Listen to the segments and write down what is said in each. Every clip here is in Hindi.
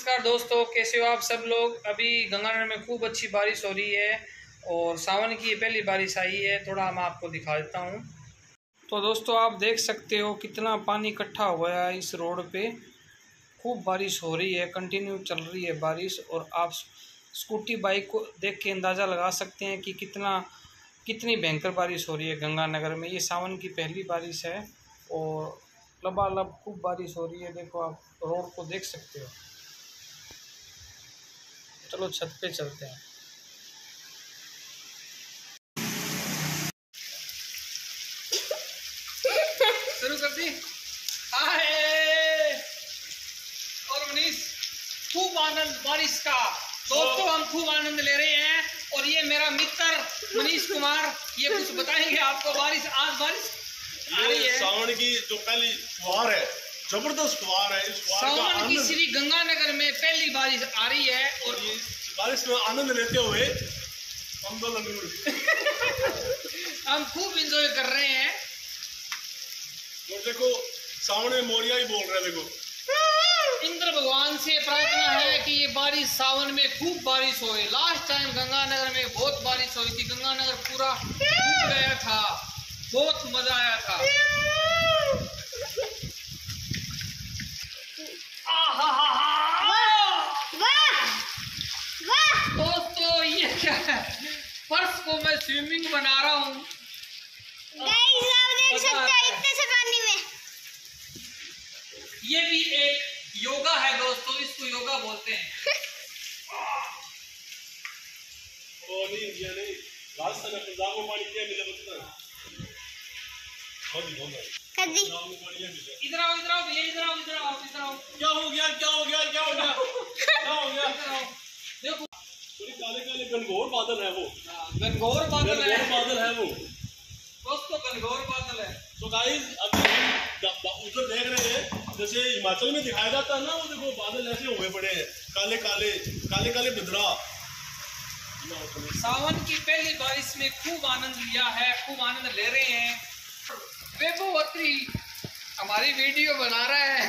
नमस्कार दोस्तों, कैसे हो आप सब लोग। अभी गंगानगर में खूब अच्छी बारिश हो रही है और सावन की पहली बारिश आई है। थोड़ा मैं आपको दिखा देता हूँ। तो दोस्तों आप देख सकते हो कितना पानी इकट्ठा हुआ है इस रोड पे। खूब बारिश हो रही है, कंटिन्यू चल रही है बारिश। और आप स्कूटी बाइक को देख के अंदाज़ा लगा सकते हैं कि कितनी भयंकर बारिश हो रही है गंगानगर में। ये सावन की पहली बारिश है और लबालब खूब बारिश हो रही है। देखो आप रोड को देख सकते हो। चलो छत पे चलते हैं। शुरू कर दी। हाय और मनीष, खूब आनंद बारिश का। दोस्तों हम खूब आनंद ले रहे हैं और ये मेरा मित्र मनीष कुमार, ये कुछ बताएंगे आपको। बारिश आज बारिश आ रही है। सावन की जो पहली फुहार है, जबरदस्त फुहार है। इस सावन की श्री गंगानगर में पहली बारिश आ रही है और बारिश में आनंद लेते हुए हम खूब एंजॉय कर रहे हैं। और देखो सावन में मोरिया ही बोल रहे हैं। देखो इंद्र भगवान से प्रार्थना है कि ये बारिश सावन में खूब बारिश होए। लास्ट टाइम गंगानगर में बहुत बारिश हुई थी, गंगानगर पूरा डूब गया था, बहुत मजा आया था। दोस्तों ये क्या है, फर्श को मैं स्विमिंग बना रहा हूँ। देख सकते हो इतने से पानी में। ये भी एक योगा है दोस्तों, इसको योगा बोलते हैं। ओ नहीं ये नहीं, राजस्थान में पंजाब में पानी क्या मिला पता है? कदी इधर आओ भैया, इधर आओ। क्या हो गया देखो काले काले घनघोर बादल है वो। घनघोर बादल है वो दोस्तों, घनघोर बादल है। तो गाइस अभी उधर देख रहे हैं जैसे हिमाचल में दिखाया जाता है ना, वो देखो बादल ऐसे हुए पड़े हैं, काले काले बदरा। सावन की पहली बारिश में खूब आनंद लिया है, खूब आनंद ले रहे हैं। वेबोवत्री हमारी वीडियो बना रहा है।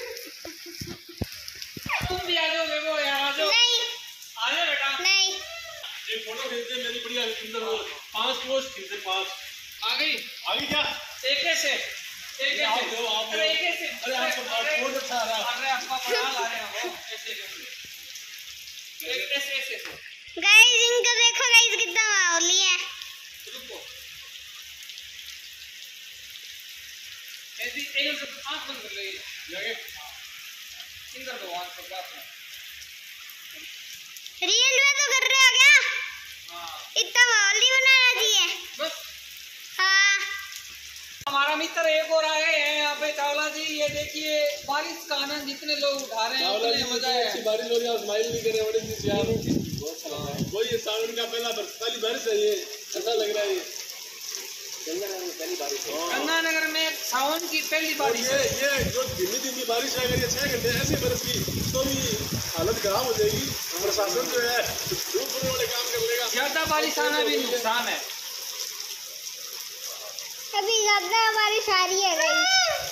तुम भी आ जाओ वेबो, यार आ जाओ। नहीं आ जाओ बेटा। नहीं एक फोटो खींचते मेरी बढ़िया सुंदर वो 5 पोस्ट खींचते 5 आ गई क्या एक ऐसे आप अरे एक ऐसे अरे आपका बहुत अच्छा आ रहा है। अरे आपका बना ला रहे हैं वो ऐसे गाइस, इनको देखो गाइस कितना माहौली है। रुको ऐसी एक से आंख बंद कर लो। लगे इंद्र भगवान को प्रार्थना। रियल में तो कर रहे हो क्या? हाँ इतना माहौल नहीं बनाना चाहिए। बस हाँ हमारा मित्र एक और आए हैं यहाँ पे, चावला जी। ये देखिए बारिश का आनंद जितने लोग उठा रहे हैं उतने मजा है। अच्छी बारिश हो रही है, स्माइल भी कर रहे हैं बड़े से यार। वो ये सावन का पहली बारिश है, ये अच्छा लग रहा है। ये गंगानगर में पहली बारिश है। गंगानगर में सावन की पहली बारिश है। ये जो धीमी बारिश है, अगर ये 6 घंटे ऐसे बरस की तो भी हालत खराब हो जाएगी। प्रशासन जो है धूप वाले काम कर लेगा। ज्यादा बारिश आना भी नुकसान है। अभी ज्यादा बारिश आ रही है गाइस।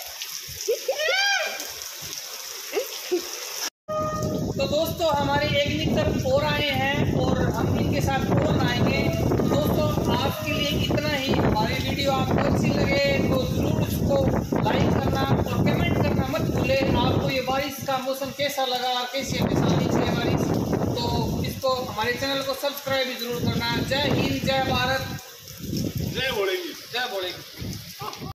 तो दोस्तों हमारे एक मित्र और आए हैं और हम इनके साथ और आएंगे। दोस्तों आपके लिए इतना ही। हमारी वीडियो आपको अच्छी लगे तो जरूर उसको लाइक करना और कमेंट करना मत भूलें। आपको ये बारिश का मौसम कैसा लगा, कैसी परेशानी है बारिश, तो इसको हमारे चैनल को सब्सक्राइब भी जरूर करना। जय हिंद, जय भारत, जय बोलेगी। जय बोलेगी।